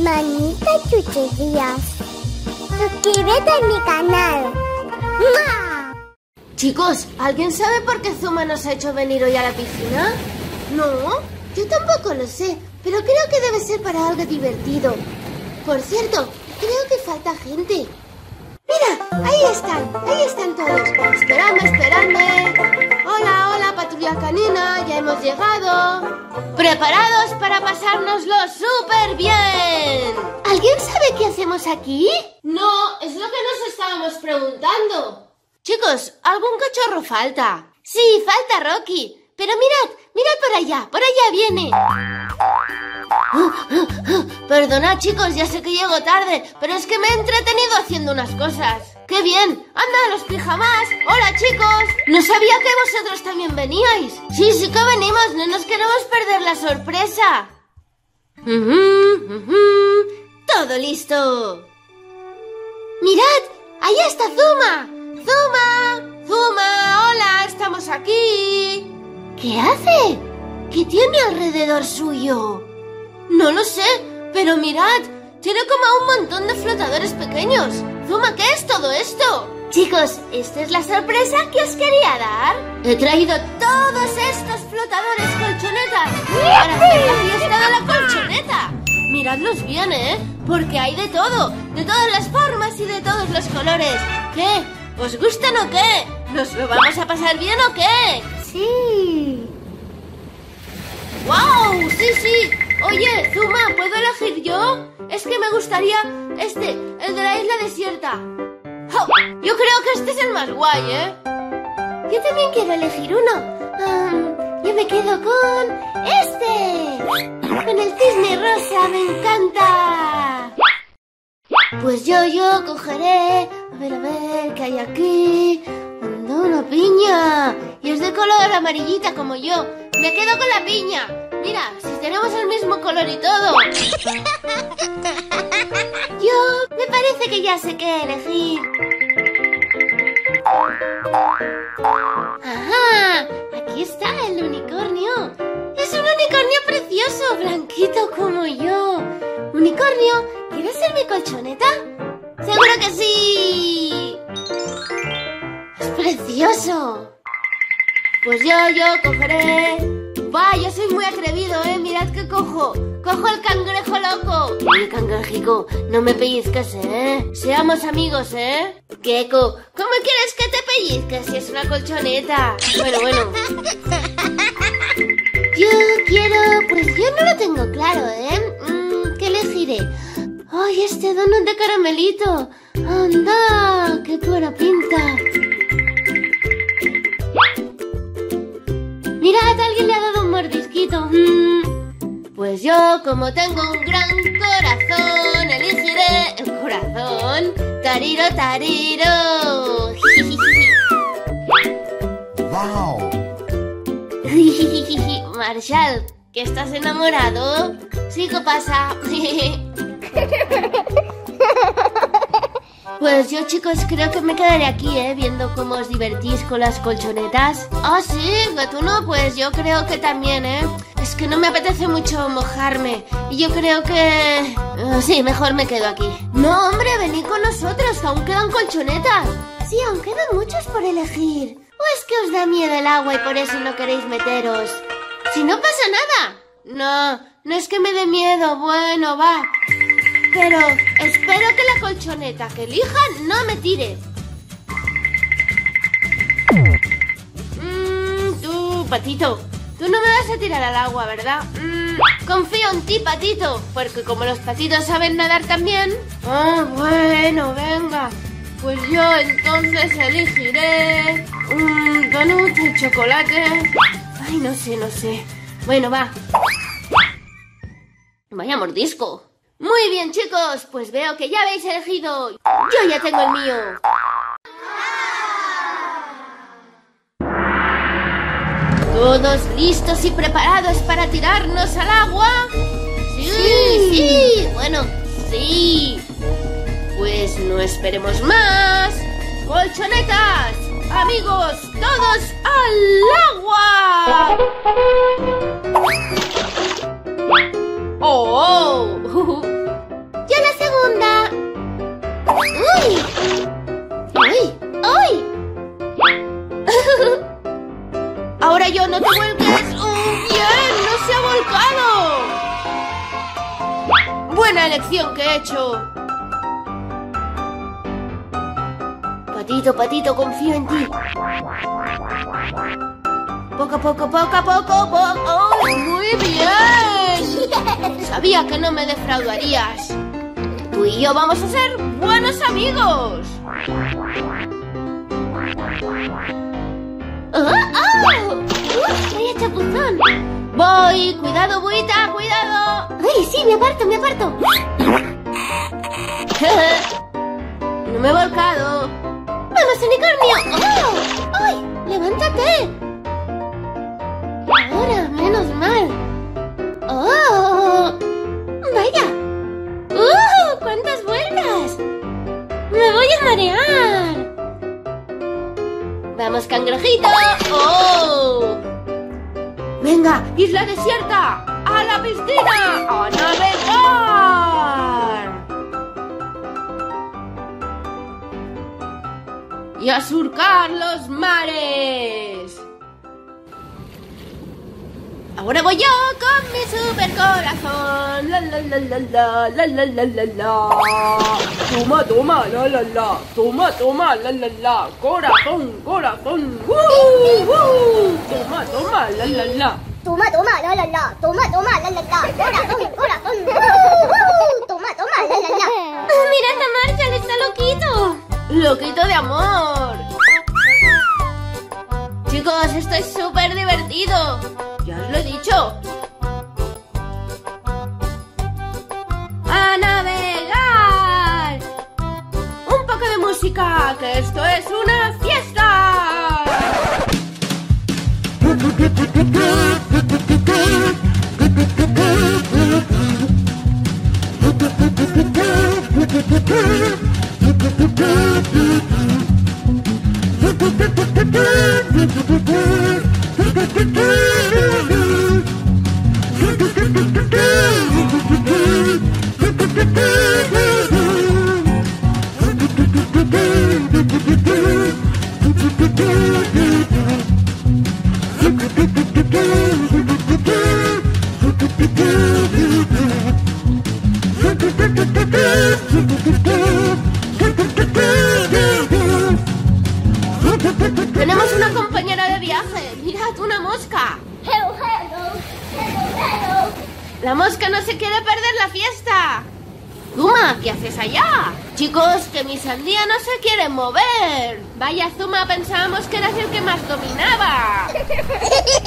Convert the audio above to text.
manita chucherías. Suscríbete a mi canal. ¡Mua! Chicos, ¿alguien sabe por qué Zuma nos ha hecho venir hoy a la piscina? No, yo tampoco lo sé, pero creo que debe ser para algo divertido. Por cierto, creo que falta gente. ¡Mira! Ahí están todos. Esperadme. Hola, hola, patrulla canina, ya hemos llegado. ¿Preparados para pasárnoslo súper bien? ¿Alguien sabe qué hacemos aquí? No, es lo que nos estábamos preguntando. Chicos, algún cachorro falta. Sí, falta Rocky. Pero mirad por allá viene. Perdonad, chicos, ya sé que llego tarde, pero es que me he entretenido haciendo unas cosas. ¡Qué bien! ¡Anda, los pijamas! ¡Hola, chicos! No sabía que vosotros también veníais. Sí que venimos, no nos queremos perder la sorpresa. Todo listo. ¡Mirad! ¡Ahí está Zuma! ¡Zuma! ¡Hola! ¡Estamos aquí! ¿Qué hace? ¿Qué tiene alrededor suyo? No lo sé, pero mirad, tiene como un montón de flotadores pequeños. Zuma, ¿qué es todo esto? Chicos, esta es la sorpresa que os quería dar. He traído todos estos flotadores colchonetas para hacer la fiesta de la colchoneta. Miradlos bien, porque hay de todo, de todas las formas y de todos los colores. ¿Qué? ¿Os gustan o qué? ¿Nos lo vamos a pasar bien o qué? Sí. ¡Wow! ¡Sí! Oye, Zuma, ¿puedo elegir yo? Es que me gustaría el de la isla desierta. ¡Oh! Yo creo que este es el más guay, Yo también quiero elegir uno. Yo me quedo con este. Con el cisne rosa, me encanta. Pues yo cogeré... A ver, ¿qué hay aquí? Anda, una piña. Y es de color amarillita como yo. Me quedo con la piña. Mira, si tenemos el mismo color y todo. Me parece que ya sé qué elegir. ¡Ajá! Aquí está el unicornio. Es un unicornio precioso, blanquito como yo. Unicornio, ¿quieres ser mi colchoneta? ¡Seguro que sí! ¡Es precioso! Pues yo cogeré... ¡Va! Yo soy muy atrevido, Mirad que cojo. ¡Cojo el cangrejo loco! Oye, cangrejico, no me pellizques, Seamos amigos, Gecko, ¿cómo quieres que te pellizques si es una colchoneta? Bueno. Pues yo no lo tengo claro, ¿Qué elegiré? ¡Ay, este donut de caramelito! ¡Anda! ¡Qué buena pinta! ¡Mirad! Alguien le ha dado un mordisquito. Pues yo, como tengo un gran corazón, elegiré el corazón. ¡Tariro! ¡Wow! Marshall, ¿que estás enamorado? Sí, ¿qué pasa? Pues yo, chicos, creo que me quedaré aquí, viendo cómo os divertís con las colchonetas. Ah, sí, Gatuno, pues yo creo que también, Es que no me apetece mucho mojarme. Y yo creo que... sí, mejor me quedo aquí. No, hombre, venid con nosotros, que aún quedan colchonetas. Sí, aún quedan muchos por elegir. ¿O es que os da miedo el agua y por eso no queréis meteros? Si no pasa nada. No es que me dé miedo, bueno, va. Pero espero que la colchoneta que elija no me tire. Tú, Patito, tú no me vas a tirar al agua, ¿verdad? Confío en ti, Patito, porque como los patitos saben nadar también... bueno, venga. Pues yo entonces elegiré un donut de chocolate. Ay, no sé. Bueno, va. Vaya mordisco. Muy bien, chicos, pues veo que ya habéis elegido. Yo ya tengo el mío. ¿Todos listos y preparados para tirarnos al agua? Sí. Bueno, sí. Pues no esperemos más. ¡Colchonetas! ¡Amigos, todos al agua! ¡Oh! la elección que he hecho. Patito, Patito, confío en ti. Poco a poco, poco a poco, poco. ¡Oh, muy bien! Sabía que no me defraudarías. Tú y yo vamos a ser buenos amigos. ¡Oh! ¡Oh! ¡Vaya chapuzón! Voy, cuidado, buita, cuidado. ¡Ay, sí, me aparto, me aparto! No me he volcado. ¡Vamos, unicornio! ¡Oh! ¡Ay! ¡Levántate! Ahora, menos mal. ¡Oh! ¡Vaya! ¡Cuántas vueltas! ¡Me voy a marear! ¡Vamos, cangrejito! ¡Oh! ¡Venga, isla desierta! ¡A la piscina! ¡A navegar! ¡Y a surcar los mares! Ahora voy yo con mi super corazón. La la la la la la la la la la. Toma, toma, la la la. Toma, toma, la la la. Corazón, corazón. Toma, toma, la la la. Toma, toma, la la la. Toma, toma, la la la. Corazón, corazón. Toma, toma, la la la. Mira, Marshall está loquito. Loquito de amor. Chicos, esto es súper divertido. Ya os lo he dicho. ¡A navegar! Un poco de música, que esto es una fiesta. Tenemos una compañera de viaje. Mirad, una mosca. Hello, hello. Hello, hello. La mosca no se quiere perder la fiesta. Zuma, ¿qué haces allá? Chicos, que mi sandía no se quiere mover. Vaya, Zuma, pensábamos que eras el que más dominaba.